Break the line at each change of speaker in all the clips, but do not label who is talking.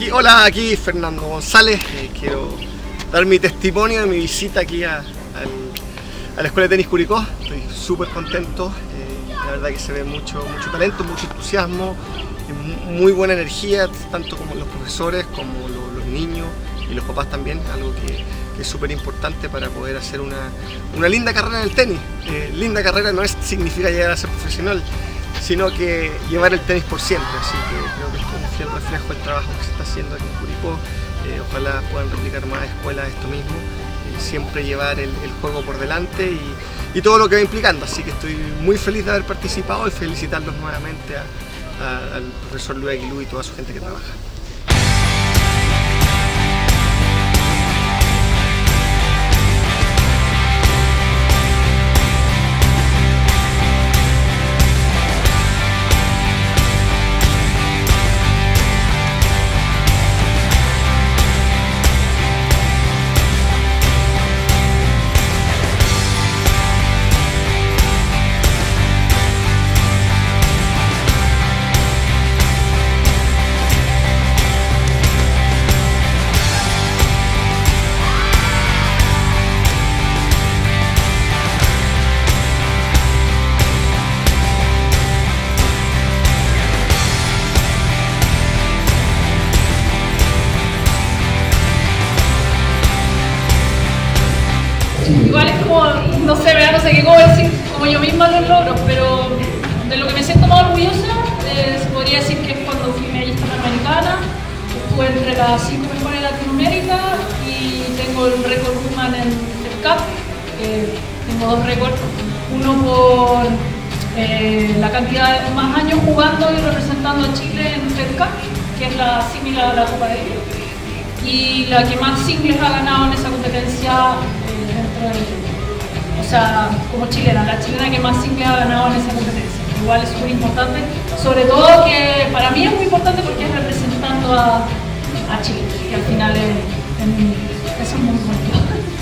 Hola, aquí Fernando González. Quiero dar mi testimonio de mi visita aquí a la Escuela de Tenis Curicó. Estoy súper contento. La verdad que se ve mucho talento, mucho entusiasmo, muy buena energía, tanto como los profesores como los niños y los papás también, algo que es súper importante para poder hacer una linda carrera en el tenis. Linda carrera no significa llegar a ser profesional, sino que llevar el tenis por siempre, así que creo que esto es un fiel reflejo del trabajo que se está haciendo aquí en Curicó. Ojalá puedan replicar más escuelas esto mismo, siempre llevar el juego por delante y todo lo que va implicando, así que estoy muy feliz de haber participado y felicitarlos nuevamente al profesor Luis Aguilú y toda su gente que trabaja.
Igual es como, no sé qué cómo decir, como yo misma los logros, pero de lo que me siento más orgullosa, se podría decir que es cuando fui medallista panamericana, estuve entre las 5 mejores de Latinoamérica y tengo el récord Woman en el CAP. Tengo 2 récords, uno por la cantidad de más años jugando y representando a Chile en el CAP, que es la similar a la Copa de Oro, y la que más singles ha ganado en esa competencia. O sea, como chilena, la chilena que más singles ha ganado en esa competencia. Igual es súper importante, sobre todo que para mí es muy importante porque es representando a Chile, que al final eso es muy bonito.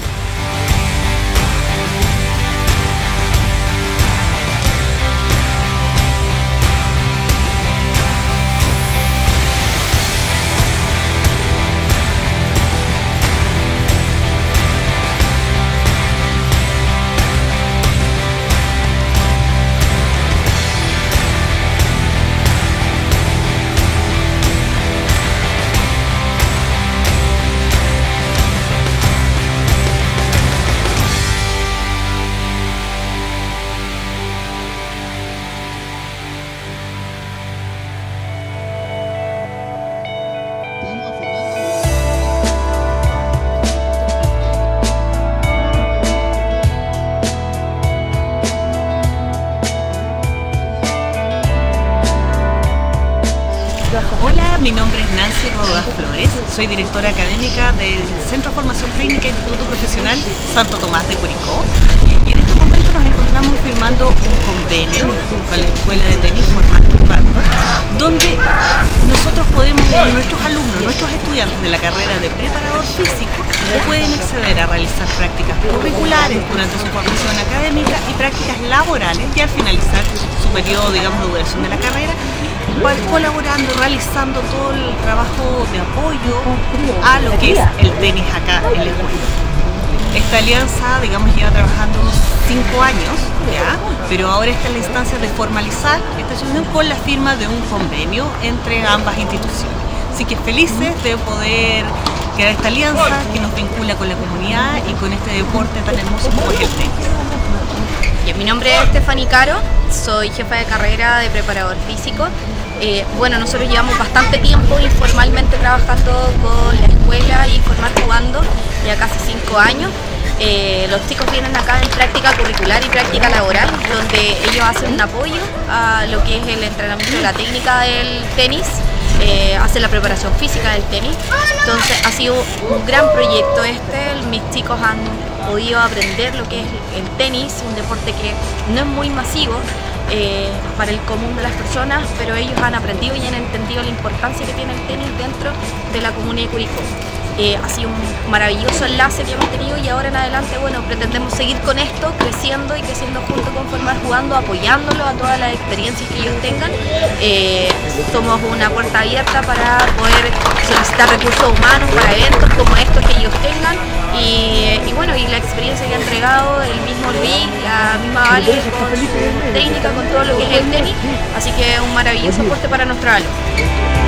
Hola, mi nombre es Nancy Rodas Flores, soy directora académica del Centro de Formación Técnica e Instituto Profesional Santo Tomás de Curicó, y en este momento nos encontramos firmando un convenio con la Escuela de Tenis Formal Urbano, donde nosotros podemos, nuestros alumnos, nuestros estudiantes de la carrera de preparador físico, pueden acceder a realizar prácticas curriculares durante su formación académica y prácticas laborales, y al finalizar su periodo, digamos, de duración de la carrera, colaborando, realizando todo el trabajo de apoyo a lo que es el tenis acá en la escuela. Esta alianza, digamos, lleva trabajando unos 5 años, ¿ya? Pero ahora está en la instancia de formalizar esta situación con la firma de un convenio entre ambas instituciones. Así que felices de poder crear esta alianza que nos vincula con la comunidad y con este deporte tan hermoso como es el tenis.
Mi nombre es Stephanie Caro, soy jefa de carrera de preparador físico. Bueno, nosotros llevamos bastante tiempo informalmente trabajando con la escuela y Formar Jugando, ya casi 5 años. Los chicos vienen acá en práctica curricular y práctica laboral, donde ellos hacen un apoyo a lo que es el entrenamiento de la técnica del tenis, hacen la preparación física del tenis. Entonces ha sido un gran proyecto mis chicos han podido aprender lo que es el tenis, un deporte que no es muy masivo para el común de las personas, pero ellos han aprendido y han entendido la importancia que tiene el tenis dentro de la comunidad de Curicó. Ha sido un maravilloso enlace que hemos tenido y ahora en adelante, bueno, pretendemos seguir con esto, creciendo y creciendo junto con Formar Jugando, apoyándolo a todas las experiencias que ellos tengan. Somos una puerta abierta para poder solicitar recursos humanos para eventos como estos que ellos tengan y bueno, y la experiencia que ha entregado el mismo Luis, la misma Vale con su técnica, con todo lo que es el tenis, así que un maravilloso aporte para nuestra ALO.